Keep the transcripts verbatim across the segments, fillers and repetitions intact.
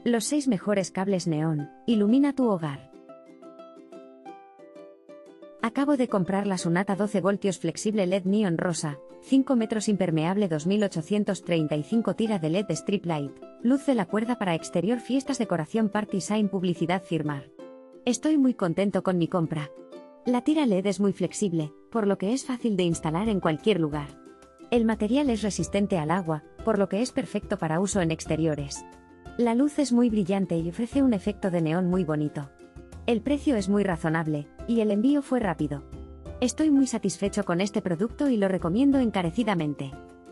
Los seis mejores cables neón. Ilumina tu hogar. Acabo de comprar la Sunata doce voltios flexible L E D Neon Rosa, cinco metros impermeable dos mil ochocientos treinta y cinco tira de L E D Strip Light, luz de la cuerda para exterior, fiestas, decoración, party sign, publicidad, firmar. Estoy muy contento con mi compra. La tira L E D es muy flexible, por lo que es fácil de instalar en cualquier lugar. El material es resistente al agua, por lo que es perfecto para uso en exteriores. La luz es muy brillante y ofrece un efecto de neón muy bonito. El precio es muy razonable, y el envío fue rápido. Estoy muy satisfecho con este producto y lo recomiendo encarecidamente.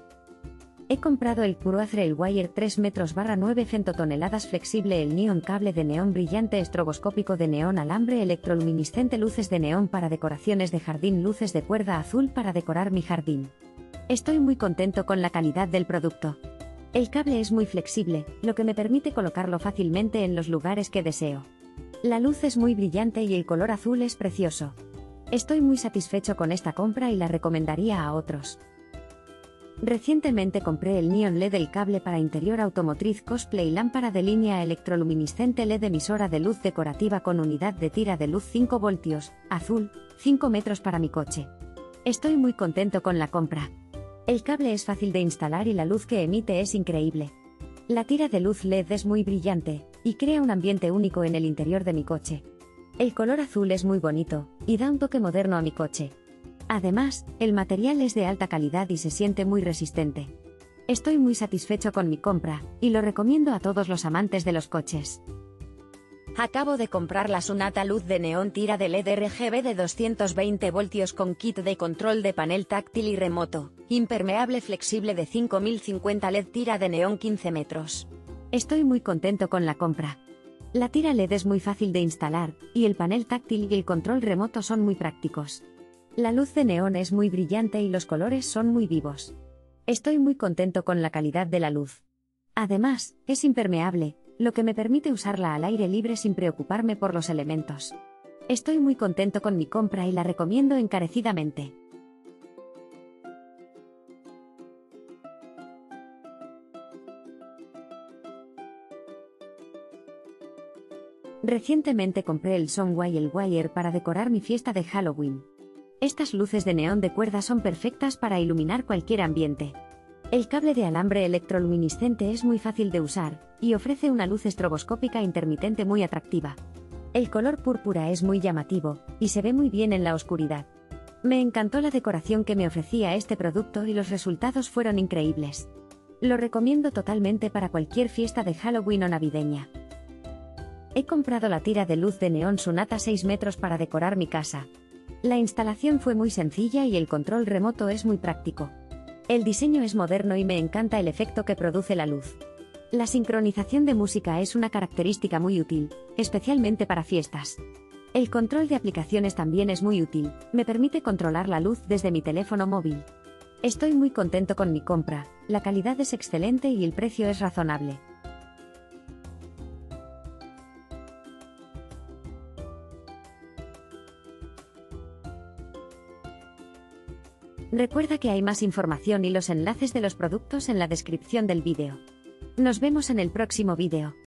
He comprado el Pure Trailwire tres metros barra nueve femtotoneladas flexible, el neón cable de neón brillante estroboscópico de neón, alambre electroluminiscente, luces de neón para decoraciones de jardín, luces de cuerda azul para decorar mi jardín. Estoy muy contento con la calidad del producto. El cable es muy flexible, lo que me permite colocarlo fácilmente en los lugares que deseo. La luz es muy brillante y el color azul es precioso. Estoy muy satisfecho con esta compra y la recomendaría a otros. Recientemente compré el Neon L E D, el cable para interior automotriz cosplay, lámpara de línea electroluminiscente L E D, emisora de luz decorativa con unidad de tira de luz cinco voltios, azul, cinco metros para mi coche. Estoy muy contento con la compra. El cable es fácil de instalar y la luz que emite es increíble. La tira de luz L E D es muy brillante, y crea un ambiente único en el interior de mi coche. El color azul es muy bonito, y da un toque moderno a mi coche. Además, el material es de alta calidad y se siente muy resistente. Estoy muy satisfecho con mi compra, y lo recomiendo a todos los amantes de los coches. Acabo de comprar la Sunata luz de neón tira de L E D R G B de doscientos veinte voltios con kit de control de panel táctil y remoto, impermeable flexible de cinco mil cincuenta L E D tira de neón quince metros. Estoy muy contento con la compra. La tira L E D es muy fácil de instalar, y el panel táctil y el control remoto son muy prácticos. La luz de neón es muy brillante y los colores son muy vivos. Estoy muy contento con la calidad de la luz. Además, es impermeable, lo que me permite usarla al aire libre sin preocuparme por los elementos. Estoy muy contento con mi compra y la recomiendo encarecidamente. Recientemente compré el Sunwire Wire para decorar mi fiesta de Halloween. Estas luces de neón de cuerda son perfectas para iluminar cualquier ambiente. El cable de alambre electroluminiscente es muy fácil de usar, y ofrece una luz estroboscópica intermitente muy atractiva. El color púrpura es muy llamativo, y se ve muy bien en la oscuridad. Me encantó la decoración que me ofrecía este producto y los resultados fueron increíbles. Lo recomiendo totalmente para cualquier fiesta de Halloween o navideña. He comprado la tira de luz de neón Sunata seis metros para decorar mi casa. La instalación fue muy sencilla y el control remoto es muy práctico. El diseño es moderno y me encanta el efecto que produce la luz. La sincronización de música es una característica muy útil, especialmente para fiestas. El control de aplicaciones también es muy útil, me permite controlar la luz desde mi teléfono móvil. Estoy muy contento con mi compra, la calidad es excelente y el precio es razonable. Recuerda que hay más información y los enlaces de los productos en la descripción del vídeo. Nos vemos en el próximo vídeo.